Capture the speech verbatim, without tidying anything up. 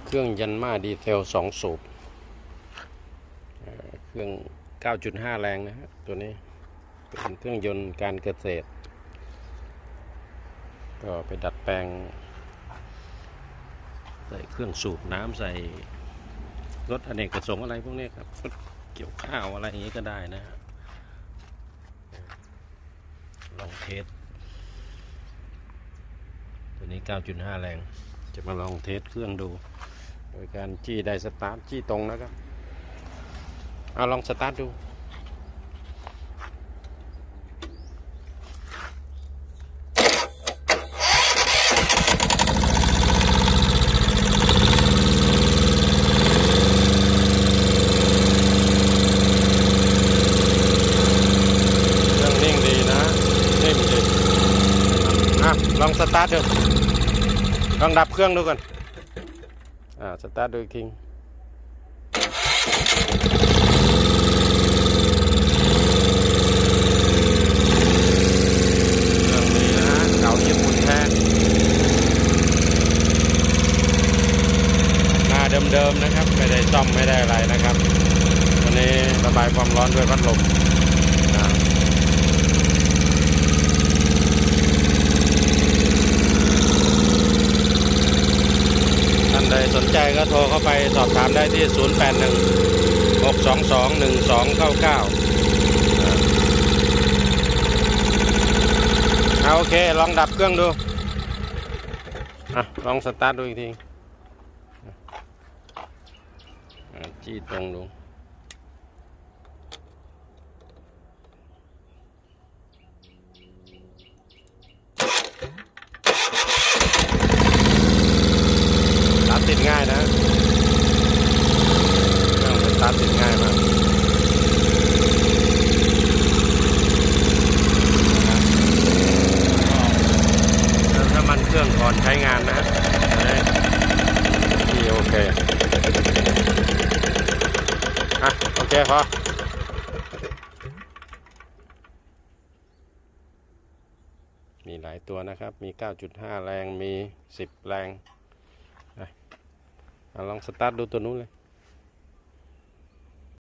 เครื่องยันมาดีเทลสองสูบเครื่อง เก้าจุดห้า แรงนะฮะตัวนี้เป็นเครื่องยนต์การเกษตรก็ไปดัดแปลงใส่เครื่องสูบน้ำใส่รถอเนกประสงค์อะไรพวกนี้ครับรถเกี่ยวข้าวอะไรอย่างนี้ก็ได้นะลองเทสตัวนี้ เก้าจุดห้า แรงจะมาลองเทสเครื่องดูโดยการจี้ไดสตาร์ทจี้ตรงนะครับเอาลองสตาร์ทดูเครื่องนิ่งดีนะนิ่มดีอ่ะลองสตาร์ทดูลองดับเครื่องดูก่อนอ่าสตาร์ทดูอีกทีเดิมๆนะครับไม่ได้ซ่อมไม่ได้อะไรนะครับตัวนี้ระบายความร้อนด้วยพัดลมท่านใดสนใจก็โทรเข้าไปสอบถามได้ที่ศูนย์ แปด หนึ่ง หก สอง สอง หนึ่ง สอง เก้า เก้าเอาโอเคลองดับเครื่องดูอ่ะลองสตาร์ทดูอีกทีจี้ตรงดูสตาร์ทติดง่ายนะเครื่องสตาร์ทติดง่ายมากน้ำมันเครื่องก่อนใช้งานนะนี่โอเคอ่ะโอเคพอมีหลายตัวนะครับมี เก้าจุดห้า แรงมี สิบ แรงอ่ะลองสตาร์ทดูตัวนู้นเลย